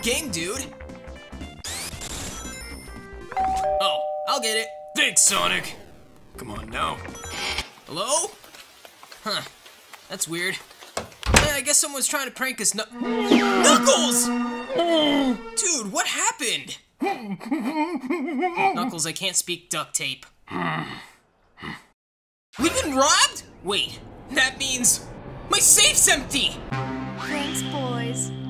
game, dude. Oh, I'll get it. Thanks, Sonic. Come on now. Hello? Huh, that's weird. Yeah, I guess someone's trying to prank us. Knuckles! Dude, what happened? Knuckles, I can't speak duct tape. We've been robbed? Wait, that means my safe's empty! Thanks, boys.